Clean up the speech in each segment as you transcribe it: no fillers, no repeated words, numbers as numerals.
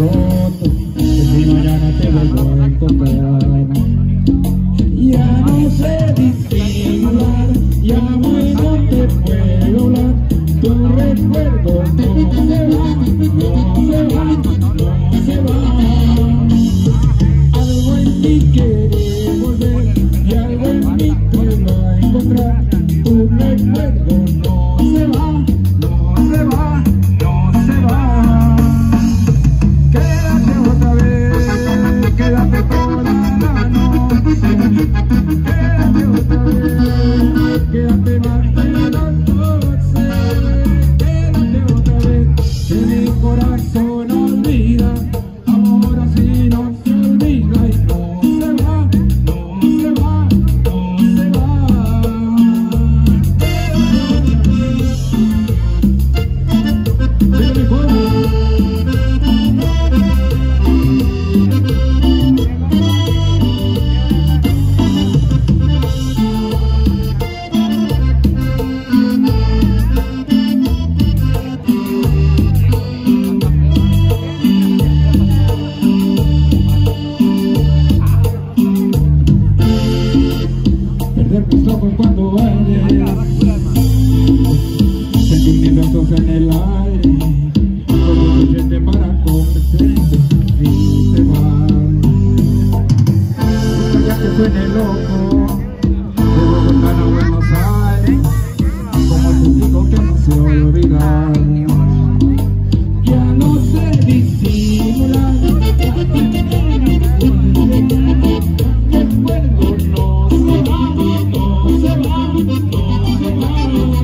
foto, que si mañana te vuelvo a encontrar. Ya no sé disimular, ya bueno te puedo hablar. Tu recuerdo no se va, no se va, no se va. Algo en mí quiere volver y algo en mí te va a encontrar. Tu recuerdo no se va, no se va, no se va. Quédate otra vez, quédate toda la noche. Quédate otra vez, quédate más de las 12. Quédate otra vez, que mi corazón olvida. Amor así no se olvida y no se va, no se va, no se va. Perder tus ojos cuando bailes, sentimientos en el aire, todo suficiente para convencerte y te vas. Ya que suene loco, de Bogotá a Buenos Aires, como te digo que no se olvida. Ya no sé disimular, recuerdo no se va, no se va, no se va.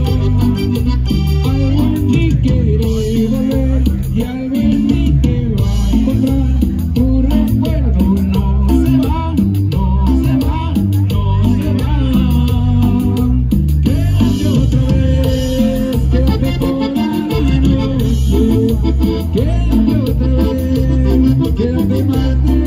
Algo en mí quiere volver y algo en mí te va a encontrar. Tu recuerdo no se va, no se va, no se va. Quédate otra vez, quédate toda la noche. Quédate otra vez, quédate más de